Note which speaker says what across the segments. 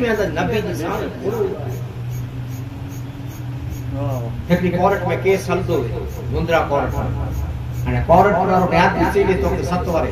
Speaker 1: में अंदर नबी जी शान पूरो हिकड़ी कोर्ट में केस हलदो मुंद्रा कोर्ट अने कोर्ट वारो न्यायाधीश चई तो 7 वारे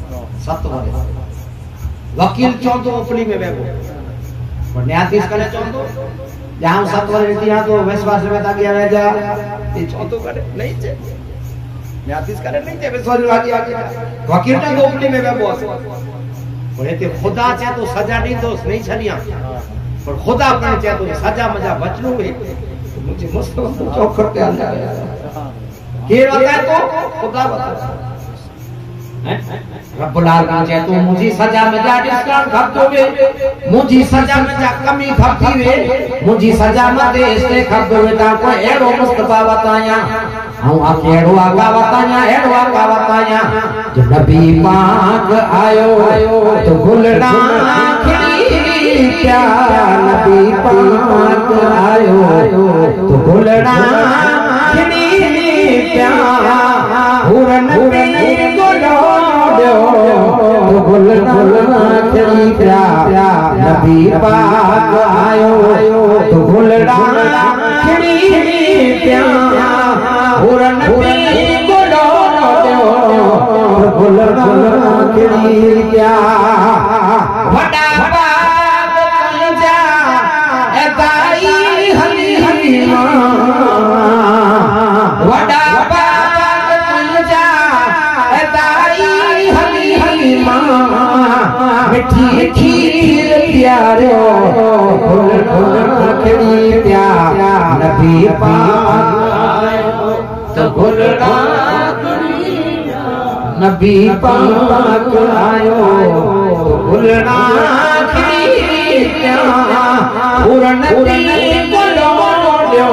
Speaker 1: वकील चौंदो उपली में वेबो पर न्यायाधीश करे चौंदो जहां 7 वारे रीतिया तो विश्वास में ता गया जा ये चौंदो करे नहीं छे न्यायाधीश करे नहीं छे विश्वास में आ वकील ता उपली में वेबो पर एते खुदा चे तो सजा दी तो नहीं छनिया पर खुदा पण चे तो सजा मजा बचनो है मुझे मुस्तफा चौखट पे आ गया के बताए तो खुदा बता रब्बुल आलमीन चे तो मुझी सजा में जा डिस्काउंट खपतो वे मुझी सजा में जा कमी खपती वे मुझी सजा में दे इसने खपतो वे ता को एड़ो मुस्तफा बताया हूं अकेड़ो आका बताया एड़ो आका बताया जो नबी पाक आयो तो गुलड़ा खिली क्या नबी पाक आयो तो गुलड़ा खिली क्या पूरन पे गोलो दो तो गुलड़ा खिली क्या नबी पाक आयो तो गुलड़ा खिली क्या पूरन पे गोलो दो तो गुलड़ा खिली क्या वडा बाग कंजा एदाई हली हलीमा वडा बाग कंजा एदाई हली हलीमा मिठी खीर प्यारो फुल फुल खिड़ी प्यार नबी पाक तो गुलड़ा नबी पाक आयो गुलड़ा खिली पूरन पे गोलो दो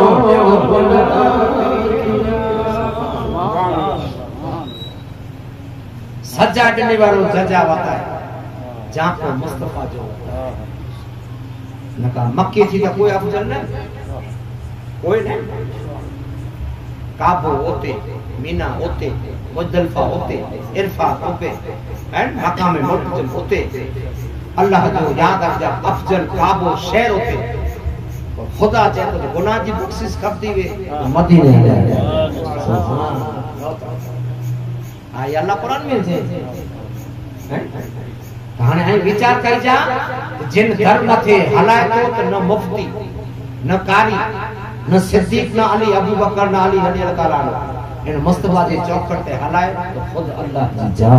Speaker 1: सजा देने वालो जजा होता है जहां को मुस्तफा जो नका मक्के जी का कोई अफजल नहीं कोई नहीं काबो होते मीना होते मुजदलफा होते इरफा होते एंड मकाम मुतजल होते अल्लाह जो याद रखजा अफजल काबो शहर होते और खुदा चाहे तो गुनाह जी बख्शिश कर दी वे मदीने सुभान अल्लाह अल्लाह कुरान में है हाने है विचार कर जा जिन घर न थे हलाए तो न मुफ्ती न कारी न सिद्दीक न अली अबू बकर न अली रजी अल्लाह ताला इन मुस्तफा जी चौखट पे हलाए तो खुद अल्लाह जी जात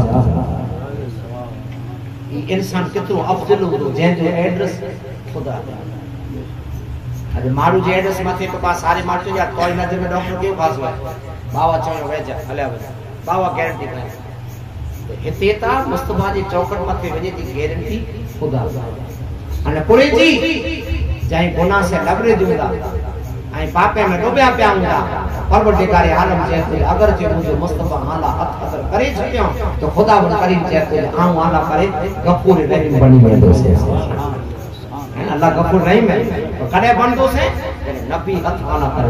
Speaker 1: ये इंसान कितनो अफजल हो जे जो एड्रेस खुदा अरे मारू जे एड्रेस माथे के पास सारे मारतो या कोई नजर में डॉक्टर के पास हुआ बाबा चो वेजा हल्या बाबा गारंटी करे तो हिते ता मुस्तफा जी चौखट माथे वजे दी गारंटी खुदा अने पुरे जी जाई गुनाह से लबरे दूंगा आई पापे में डूबया पिया हूंदा परवरदिगार आलम जे अगर जे मुझे मुस्तफा आला हथ अगर करे छयो तो खुदा वन करीम जे आऊं आला करे गफूर रहीम बनी वेंदो से अल्लाह गफूर रहीम है तो कदे बनदो से नबी हथ आला करे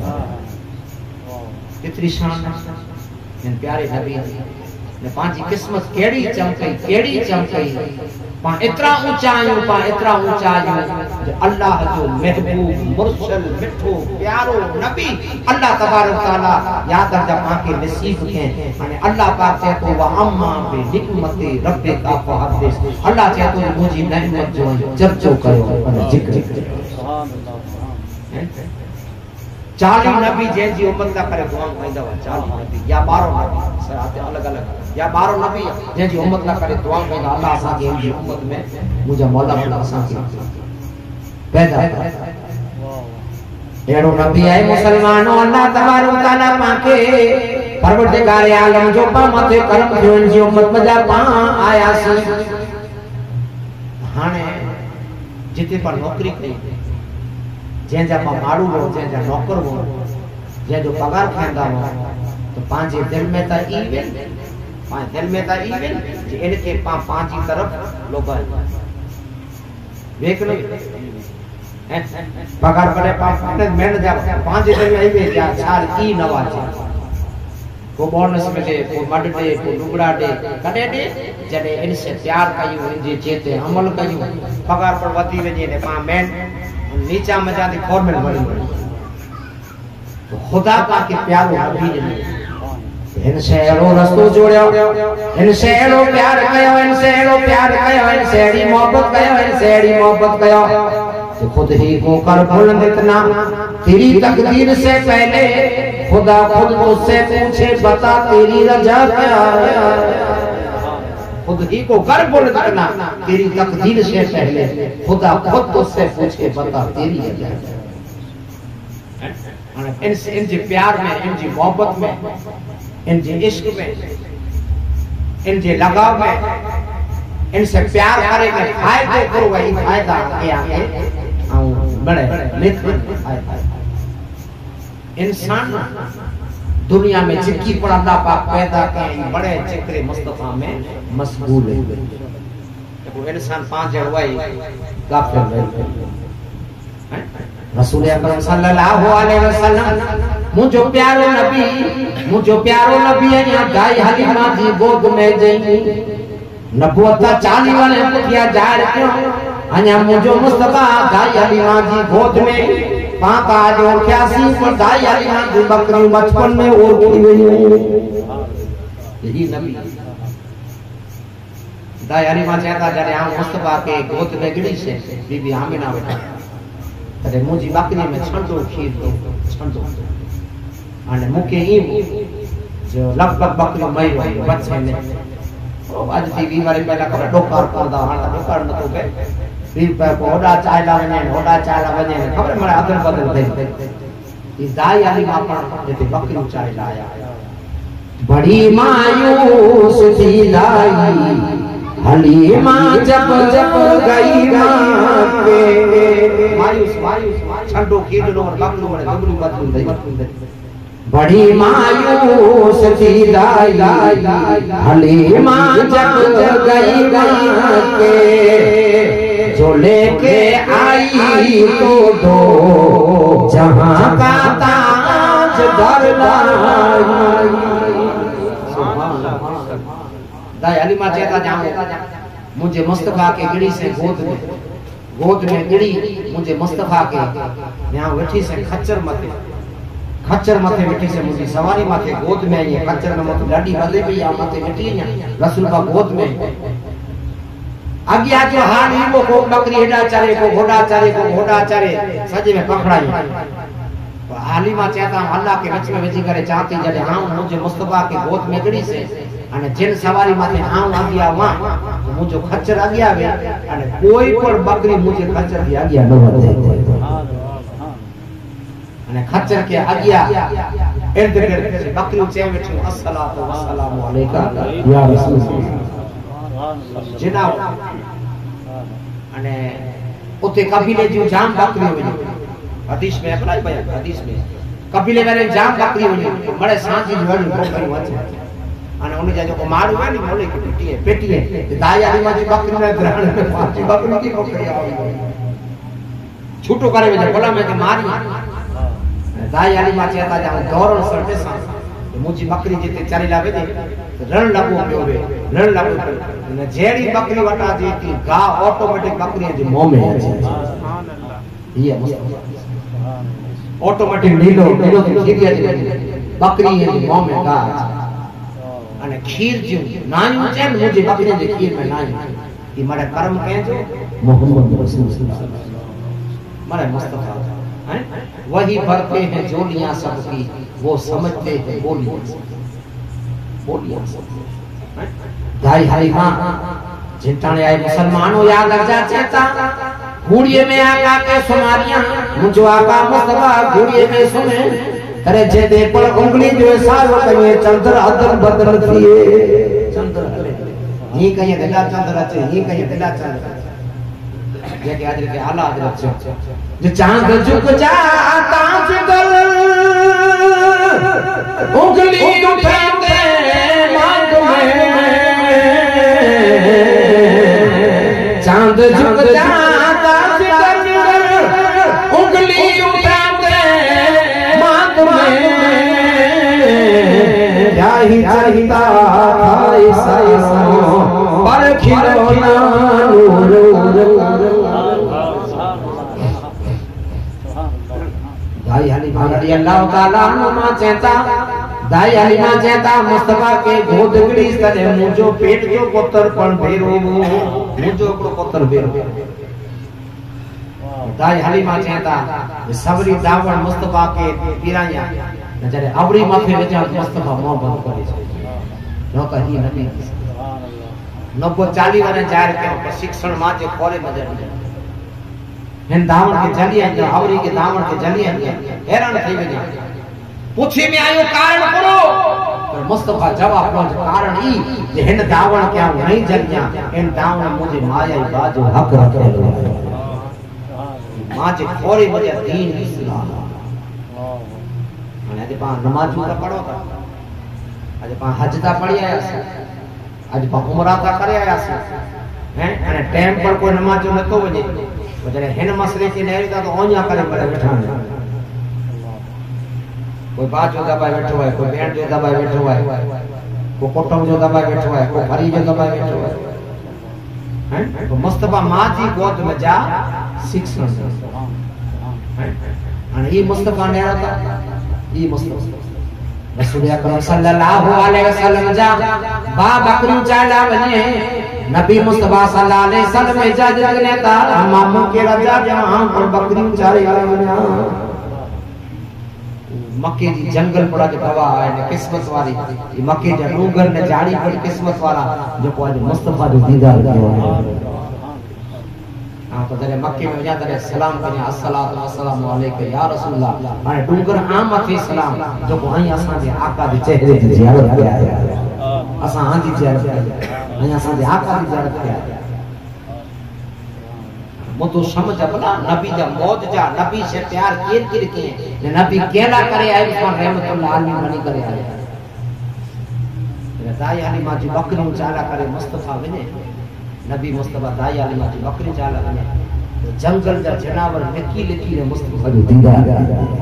Speaker 1: कितनी शान इन प्यारे नबी ने पांची किस्मत केड़ी चमकई पा इतना ऊंचा आयो जो अल्लाह जो महबूब मुरसल मिठो प्यारो नबी अल्लाह तबारक तआला याद रखजा पाके नसीब के माने अल्लाह पाक से तो वा अम्मा बे निकमते रब्बे का फहदिस अल्लाह से तो मुजी नेमत जो चर्चो करो और जिक्र सुभान अल्लाह 40 नबी जैन जी उम्मत का करे दुआ कइंदा 40 नबी या 12 नबी सराते अलग-अलग या 12 नबी जैन जी उम्मत का करे दुआ कइंदा अल्लाह सा के जी उम्मत में मुझे मौला अल्लाह सा के पैदा एड़ो नबी आए मुसलमानों अल्लाह तबारक तआला पाके परवरदिगार आलम जो पा मथे करम जो इन जी उम्मत में जा पा आया सी हाने जिते पर नौकरी कई जेजा पा माड़ू हो जेजा नौकर हो जे जो पगार खांदा हो तो पांजे दिल में ता ईवेन जे इनके पांजी तरफ लोग वेखलो पगार करे पांच मैंने जा पांच दिन में आई जा चार ई नवाज को बोनस मिले, को मड दे, को लुगड़ा दे, कदे दे जडे इनसे प्यार कयूं, इनजे जेते अमल कयूं, पगार पर वधी वजे ने पा मेन नीचा मजा दी फॉर्मल बड़ी तो खुदा का के प्यारो नबी ने इनसे एड़ो रस्तो जोड़ियो, इनसे एड़ो प्यार कयो, इनसे एड़ो प्यार कयो, इनसे एड़ी मोहब्बत कयो, इनसे एड़ी मोहब्बत कयो तो खुद ही को कर बुलंद इतना तेरी तकदीर से पहले खुदा खुद तुझसे पूछे बता तेरी रजा क्या है। खुद ही को कर बुलंद इतना तेरी तकदीर से पहले खुदा खुद तुझसे पूछे बता तेरी रजा क्या है। इनसे प्यार में, इनकी मोहब्बत में, इनके इश्क में, इनके लगाव में, इनसे प्यार करेगा फायदे करो वही फायदा क्या है बड़े मित्र फायदा। इंसान दुनिया में जिक्की पर अल्लाह पाक पैदा किए बड़े जिक्र मुस्तफा में मशगूल है। वो इंसान पांच जड़वाई काफिर है। रसूल अकरम सल्लल्लाहु अलैहि वसल्लम मुझो प्यारो नबी है गाय हलीमा जी गोद में जई नबुवत चाली वाले पुठिया जार क्यों अन्या मुझो मुस्तफा गाय हलीमा जी गोद में पापा जो 81 पर गाय हलीमा जी बकरी बचपन में और की हुई यही नबी गाय हलीमा चाहता जरे हम मुस्तफा के गोद में गिरी से बीबी आमिना बैठा अरे मुझी बकरी में छंडो खीर दो छंडो अने मुके ही जो लगभग बकरी मई रही बच्चे ने ओ आज टीवी वाले पहला कर डोकार करदा हां डोकार न तो के फिर पे होडा चायला वने खबर मरे अदल बदल दे ई दाई वाली मापन जेते बकरी चायला आया बड़ी मायूस थी दाई हलीमा जब गई मां के मायूस छंडो खीर नो बकरू ने गबरू बदल दे बड़ी मायूस थी दाई हलीमा जब गई मां के जो लेके आई तो दो जहां का ताज घर लाई। दाई हलीमा चेता जाऊं मुझे मुस्तफा के गिड़ी से गोद में गिड़ी मुझे मुस्तफा के यहां बैठी से खच्चर मथे बैठी से मुझे सवारी माथे गोद में ये खच्चर में मत लाडी बदे भी या माथे बैठी है रसूल का गोद में अगिया जो हान ही को बकरी हेडा चारे को घोड़ा चारे सजे में पकड़ाई हालिमा चाहता अल्लाह के वच में वेजी करे चाहती जडे हां मुझे मुस्तफा के गोद में गिड़ी से अने जिन सवारी माथे हां आगिया वा तो मुझे खच्चर आगिया वे अने कोई पर बकरी मुझे खच्चर की आगिया न वधे अने खच्चर के आगिया इर्द गिर्द बकरी चे बैठी अस्सलातु वस्सलामु अलैका या रसूल जनाब अने उते कबीले जो जाम बकरी वनी हदीस में अपनाई बयान हदीस में कबीले वाले जाम बकरी वनी बड़े सांझी वणी बकरी वचे अने उन जो मारू है नी मोले की पेटी है दाई आली माजी बकरी ने ग्रहण में पांची बकरी की बकरी आई छूटो करे वजे बोला में के मारी दाई आली माजी आता जा दौरण सरते सा मुझी बकरी जेते चारी लावे दे रण लगो पियो वे रण लगो ने जेड़ी बकरी वटा जेती गा ऑटोमेटिक बकरी जे मुंह में आ सुभान अल्लाह ये ऑटोमेटिक नीलो की खीरिया जे बकरी जे मुंह में गा अने खीर जो नायू चन मुझे बकरी जे खीर में नायू ई मारे कर्म के जो मोहम्मद रसूल सल्लल्लाहु अलैहि वसल्लम मारे मुस्तफा हैं वही भरते हैं जोलियां सबकी वो समझते हैं बोलियां दाई हलीमा जिताने आए मुसलमानों याद रख जा चेता घूड़िए में आका के सुनारियां मुझो आका मुस्तफा घूड़िए में सुने करे जे दे पर उंगली जो सारो कहे चंद्र अदल बदल थिए चंद्र ये कहे दिला चंद्र अचे ये कहे दिला चंद्र जे के आज के हालात रखे जे चांद झुक जाता फिदल उंगली उठाते मांग में चांद झुक जाता फिदल उंगली उठाते मांग में क्या नहीं चलता ऐसा पर खिलौना दाई हलीमा रज़ियल्लाहु ताला अन्हा चेता दाई हलीमा चेता मुस्तफा के गोदगड़ी करे मुझो पेट जो पुत्र पण भेरो मुझो पुत्र भेरो दाई हलीमा चेता सबरी दावण मुस्तफा के पीराया नजरे अवड़ी माथे विचा मुस्तफा मोहब्बत करे न कही नबी 90-40 वर जाहिर के शिक्षण मां जे खोरे नजर हिन दावण के जलिया अवड़ी के दावण के जलिया हैरान थई वया पूछे में आयो कारण करो पर मुस्तफा जवाब नो कारण ई जे हिन दावण के नहीं जलिया इन दावण मुझे माया बाजो हक रखे मां जे खोरे वजह दीन इस्लाम अने पा नमाज का पढ़ो था आज पा हज ता पढ़ी आया से आज पा उमरा ता करे आया से हैं अने टाइम पर कोई नमाज न तो वजे वजरे हिन मसले की नहीं ता तो ओnya करे बैठा कोई बात जो दबाए बैठो है कोई बैंड जो दबाए बैठो है कोई कोटम जो दबाए बैठो है कोई फरी जो दबाए बैठो है हैं तो मुस्तफा मां जी गोद में जा शिक्षण हैं अने ई मुस्तफा ने था ई मुस्तफा रसूल अकरम सल्लल्लाहु अलैहि वसल्लम जा बा बकरी चाला बने नबी मुस्तफा सल्लल्लाहु अलैहि वसल्लम इजाजत ने ता मामू के राजा जहां पर बकरी चारे बने मक्के जी जंगल पड़ा जो गवाह है ने किस्मत वाली ये मक्के जे डूंगर ने झाड़ी पर किस्मत वाला जो को आज मुस्तफा जो दीदार कियो है हां तो जरे मक्के में वजा तरे सलाम कने अस्सलातु वस्सलामु अलैका या रसूलल्लाह हाने डूंगर आम थे सलाम जो को हई असा जे आका दे चेहरे जी जियारत किया है असा हां जी जियारत हई असा जे आका दी जियारत किया है वो तो समझ अपना नबी जा मौत जा नबी से प्यार केर के ने नबी केला करे आए उस रहमतुल्लाह अलैहि बनी करे आए दाई हलीमा जी बकरी चाला करे मुस्तफा बने नबी मुस्तफा दाई हलीमा जी बकरी चाला बने तो जंगल जा जनावर लिकी ने मुस्तफा जो दीदार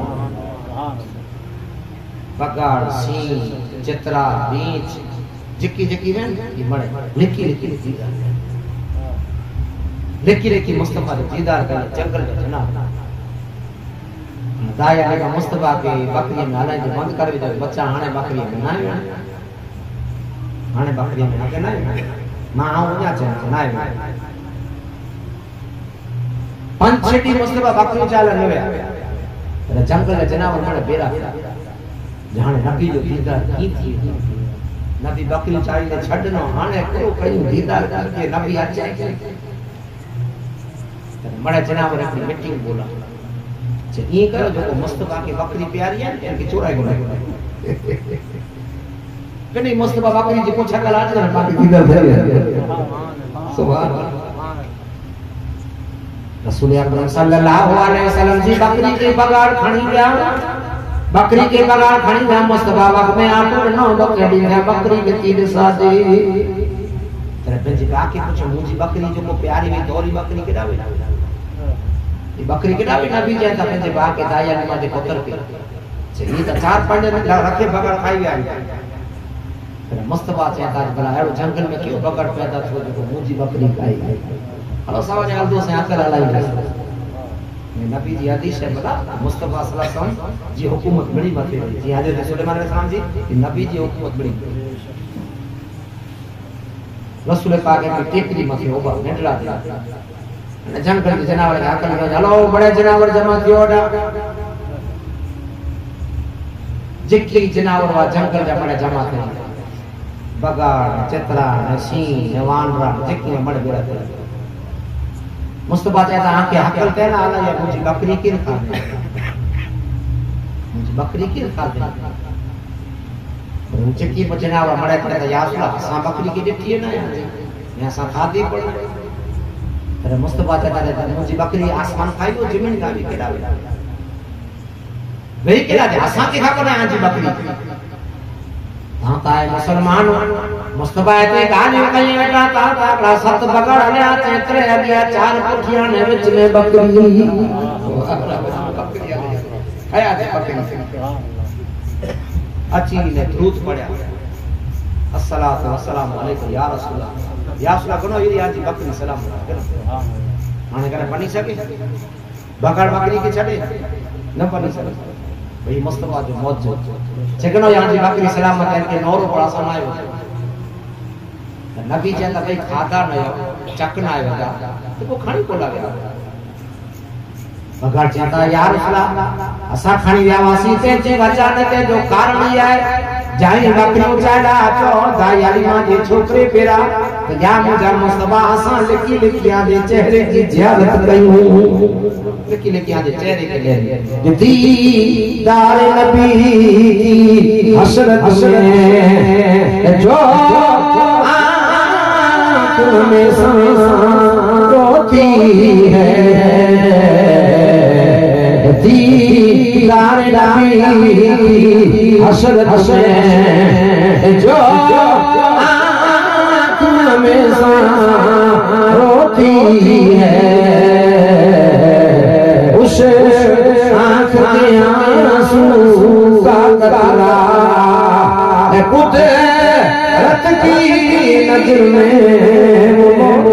Speaker 1: बगाड़ सिंह चित्रा रीछ जिकी वे ये मड़े लिकी दीदार लेकी मुस्तफा ने दीदार कर जंगल में जना दाया है मुस्तफा के बकरी में हाले जो बंद कर दे बच्चा हाने बकरी में ना हाने बकरी में ना मां आऊ जा ना पंचटी मुस्तफा बकरी चाल नवे अरे जंगल में जनावर माने बेरा जाने नबी जो दीदार की थी नबी बकरी चाल ने छडनो हाने को कई दीदार करके नबी आचे बड़ा जनावर अपनी मीटिंग बोला जे ये करो जो मुस्तफा की बकरी प्यारी है इनकी चुराई बोला कने मुस्तफा बकरी जी को छकल आज ना बाकी दीदार थे सुभान रसूल अकरम सल्लल्लाहु अलैहि वसल्लम जी बकरी के बगाड़ खणी गया मुस्तफा वक्त में आटो न बकरी है बकरी के तीन सादे तेरे पे जी बाकी कुछ मुजी बकरी जो को प्यारी में दौरी बकरी के दावे ये बकरी के दावे नबी जैसा पे बाके दाया ने माजे पुत्र के ये तो चार पंडे रखे बगड़ खाई आई तेरे मुस्तफा चाहता भला एड़ो जंगल में क्यों बगड़ पैदा थो जो मुजी बकरी खाई हलो सावने हल्दो से आकर हलाई मैं नबी जी हदीस है भला मुस्तफा सल्लल्लाहु अलैहि वसल्लम जी हुकूमत बड़ी मथे जी हजरत सुलेमान अलैहिस्सलाम जी नबी जी हुकूमत बड़ी रसूल पाक के टेकरी मथे ओबा नेटला दे जंगल के जनावर आकल में हलो बड़े जनावर जमा थियो डा जिकी जनावर वा जंगल जा बड़े जमा थे बगाड़ चित्रा सिंह वानरा जिकी में बड़े बेड़ा थे मुस्तफा कहता आके हकल ते ना आला या मुझे बकरी की खा दे मुझे बकरी की खा दे चिकी जनावर बड़े थे या असा बकरी की डिठी है ना या सा खादी पड़ी अरे मुस्तफा कहता है मुझे बकरी आसमान खाई दो जमीन का भी केड़ा वही केड़ा दे असा के खबर है आज बकरी हां ता है मुसलमान मुस्तफा ते गाली कई बेटा ता सत बगड़ ले आते त्रे गया चार पुठियां ने विच में बकरी आया दे बकरी अच्छी ने दूध पड़या अस्सलातु वस्सलामु अलैकुम या रसूलल्लाह या रसूलल्लाह कनो ये आज बकरी सलाम हाने करे पनी सके बकड़ बकरी के छड़े न पनी सके भाई मुस्तफा जो मौज चकनो यार जी बकरी सलामत है के नौरो बड़ा समायो नबी चंदा भाई खादा न चकना है वगा तो को खानी को लगे बकड़ चंदा यार रसूलल्लाह असा खानी व्यावासी ते जे बचाने के जो कारण ही है जाई बकरी उचाड़ा चो दाई अली मां जे छोकरे पेरा तो या मुझा मुस्तफा असा लिखी लिखिया दे चेहरे की जियारत कयूं लिखी लिखिया दे चेहरे के ले दीदार नबी की हसरत में जो आंखों में रोती है दीदार नबी हसरत में जो आँखों में रोती है उस आँख के आंसू का कतरा कुदरत की नजर में